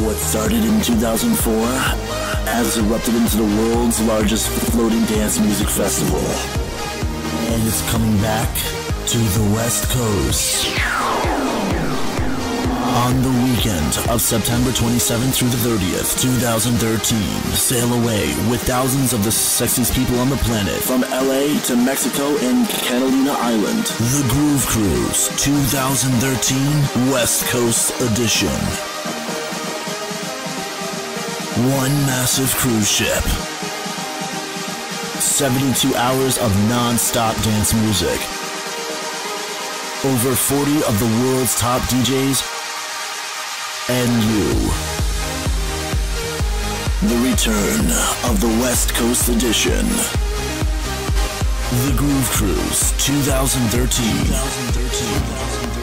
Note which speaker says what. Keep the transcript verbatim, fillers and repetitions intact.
Speaker 1: What started in two thousand four has erupted into the world's largest floating dance music festival. And it's coming back to the West Coast. On the weekend of September twenty-seventh through the thirtieth, two thousand thirteen, sail away with thousands of the sexiest people on the planet from L A to Mexico and Catalina Island. The Groovecruise twenty thirteen West Coast Edition. One massive cruise ship. seventy-two hours of non-stop dance music. Over forty of the world's top D Js. And you. The return of the West Coast Edition. The Groovecruise twenty thirteen.